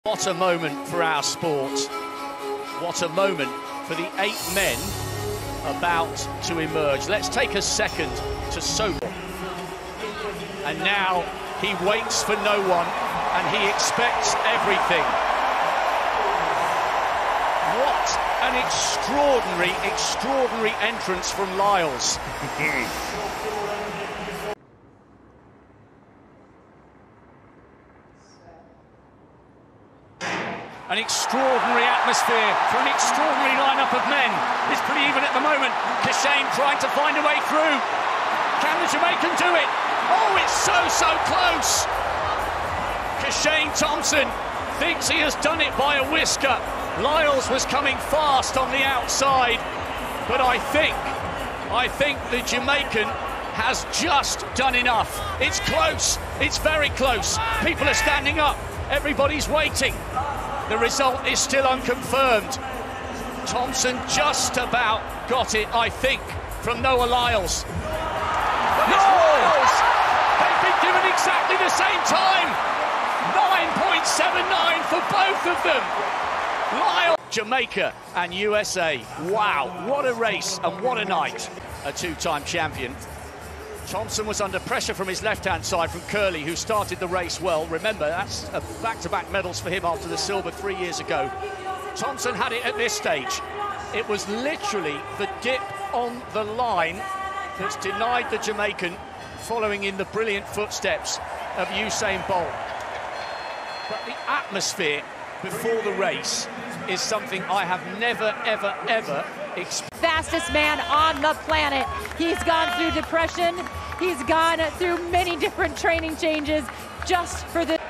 What a moment for our sport. What a moment for the 8 men about to emerge. Let's take a second to soak. And now he waits for no one and he expects everything. What an extraordinary entrance from Lyles. An extraordinary atmosphere for an extraordinary lineup of men. It's pretty even at the moment. Kishane trying to find a way through. Can the Jamaican do it? Oh, it's so close. Kishane Thompson thinks he has done it by a whisker. Lyles was coming fast on the outside, but I think the Jamaican has just done enough. It's close. It's very close. People are standing up. Everybody's waiting. The result is still unconfirmed. Thompson just about got it, I think, from Noah Lyles. But it's Lyles! They've been given exactly the same time! 9.79 for both of them! Lyles, Jamaica and USA. Wow, what a race and what a night. A two-time champion. Thompson was under pressure from his left-hand side from Curley, who started the race well. Remember, that's back-to-back medals for him after the silver 3 years ago. Thompson had it at this stage. It was literally the dip on the line that's denied the Jamaican, following in the brilliant footsteps of Usain Bolt. But the atmosphere before the race is something I have never, ever experienced. Fastest man on the planet. He's gone through depression. He's gone through many different training changes just for this.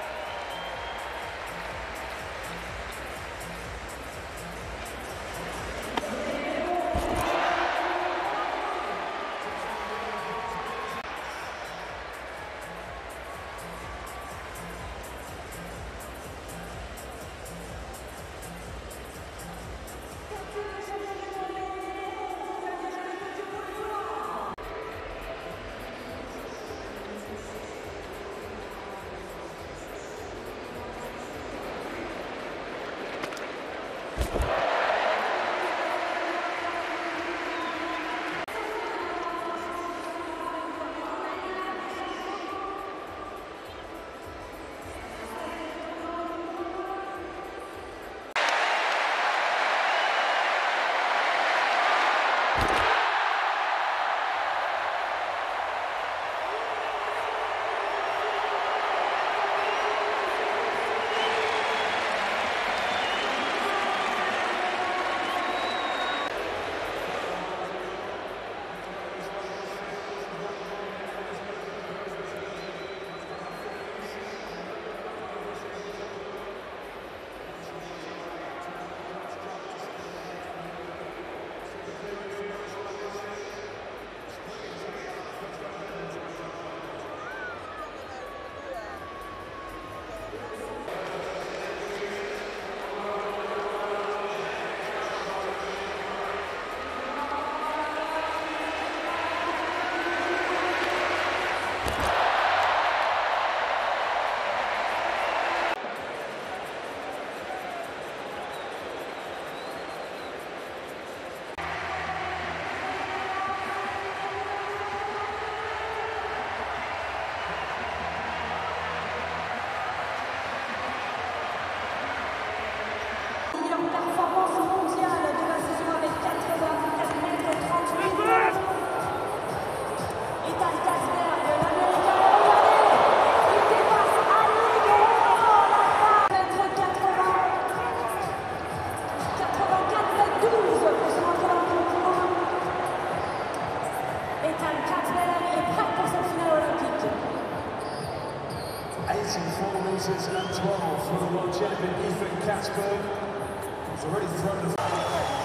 And 12 for the world champion Ethan Katzberg. He's already thrown the